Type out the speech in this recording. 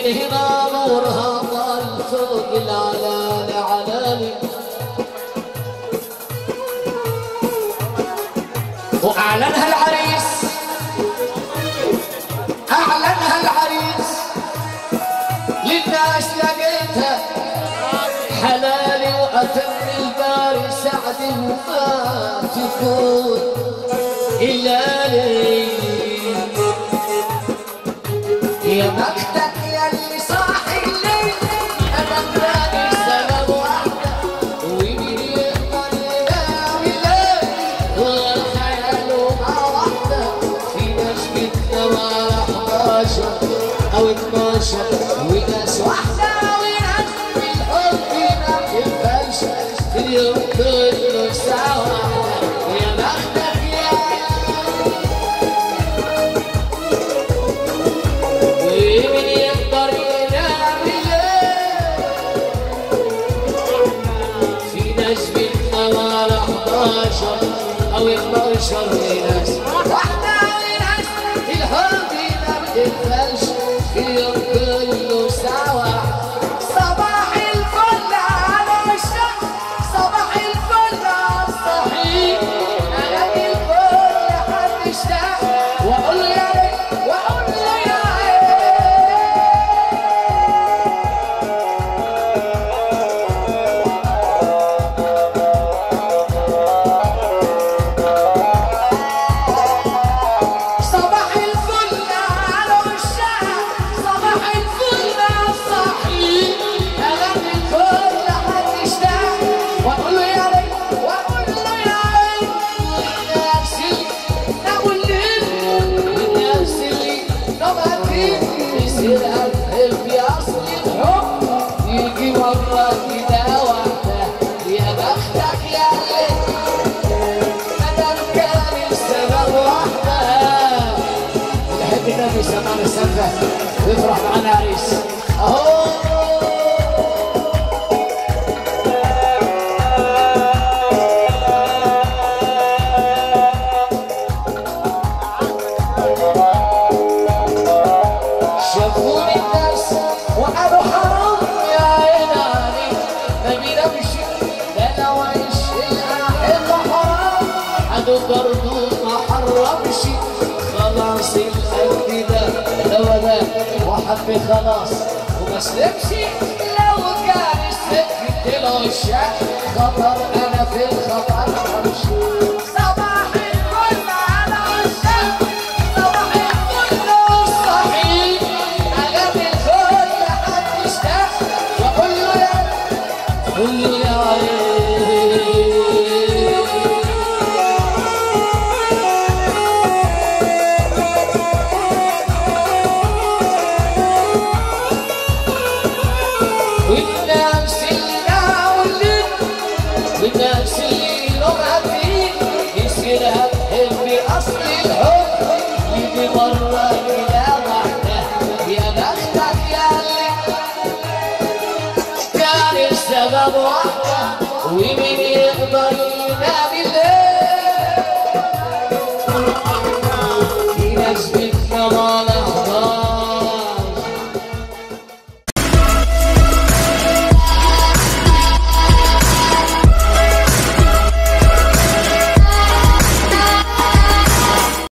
هنا نورها طال فوق العلالي علالي، وأعلنها العريس، أعلنها العريس للناس لقيتها حلالي، وأتم الباري سعدي وما تكون إلا لي. يا بختك يا اللي صاحي الليل، أنا ملاقي سبب واحدة ومين يقدر ينام الليل والخيال مع واحدة. في ناس بتنام 11 أو 12 وناس واحدة وناس بالحب ما بتنفعش في اليوم كله ساعة واحدة. يا بختك يا ومين يقدر ينام الليل. في ناس بتنام 11 أو 12 وناس واحدة وناس الحب ما بتنفعش في اليوم كله ساعة واحدة. صباح الفل على الشمس، صباح الفل على الصحيح، ألاقي الكل حد اشتاق وأقول له يا ريت وأقول له يا صباح الفل على الشعب، صباح الفل على الصحيح، ألاقي الكل حد اشتاق وأقول له يا ريت وأقول له يا ريت. والناس اللي ناموا الليل والناس اللي ناموا الليل يصيرها الحب يا أصل الحب يجي مرة كده واحدة. يا بختك يا اللي مادام كان السبب واحدة. يحب النبي سمعنا السقفة ويفرح معانا عريس اهو. شافوني الناس وقالوا حرام يا عيني ما بينامش، ده لو عيش الأحبة حرام عدو برضو ما حرمش. خلاص القلب ده وده وحب خلاص وما سلمش. لو كان السكت له الشك خطر أنا في الخطر همشي. صباح الفل على الشك، صباح الفل والصحيح، ألاقي الكل حد اشتاق وأقول له يا قول له يا عيني. والناس اللي ناولين والناس اللي لغة فيه يصيرها تحب أصل الحب يجي مرة كده واحدة. يا بختك يا اللي كان السبب واحدة ومين يقدر ينام الليل. في ناس بتنام